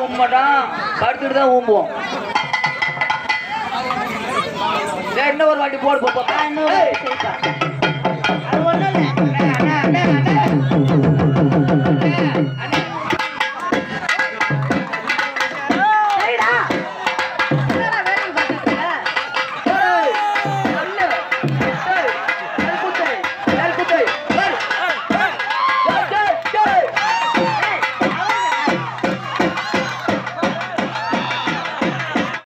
ஊம்ப மாட்டான், படுத்துட்டு தான் ஊம்புவோம். இன்னும் ஒரு வாட்டி போடு.